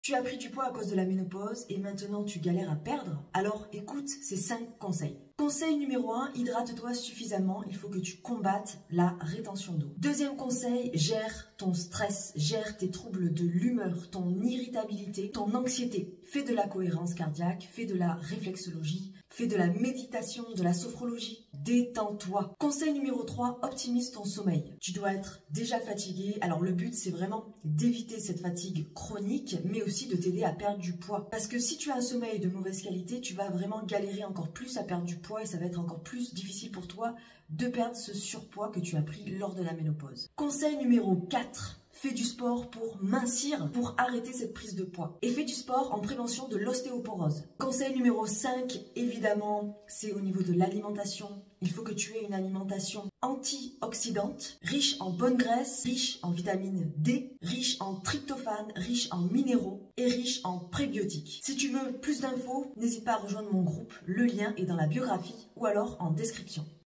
Tu as pris du poids à cause de la ménopause et maintenant tu galères à perdre? Alors écoute ces 5 conseils. Conseil numéro 1, hydrate-toi suffisamment, il faut que tu combattes la rétention d'eau. Deuxième conseil, gère ton stress, gère tes troubles de l'humeur, ton irritabilité, ton anxiété. Fais de la cohérence cardiaque, fais de la réflexologie, fais de la méditation, de la sophrologie. Détends-toi. Conseil numéro 3, optimise ton sommeil. Tu dois être déjà fatigué, alors le but c'est vraiment d'éviter cette fatigue chronique, mais aussi de t'aider à perdre du poids. Parce que si tu as un sommeil de mauvaise qualité, tu vas vraiment galérer encore plus à perdre du poids et ça va être encore plus difficile pour toi de perdre ce surpoids que tu as pris lors de la ménopause. Conseil numéro 4. Fais du sport pour mincir, pour arrêter cette prise de poids. Et fais du sport en prévention de l'ostéoporose. Conseil numéro 5, évidemment, c'est au niveau de l'alimentation. Il faut que tu aies une alimentation antioxydante, riche en bonnes graisses, riche en vitamine D, riche en tryptophane, riche en minéraux et riche en prébiotiques. Si tu veux plus d'infos, n'hésite pas à rejoindre mon groupe. Le lien est dans la biographie ou alors en description.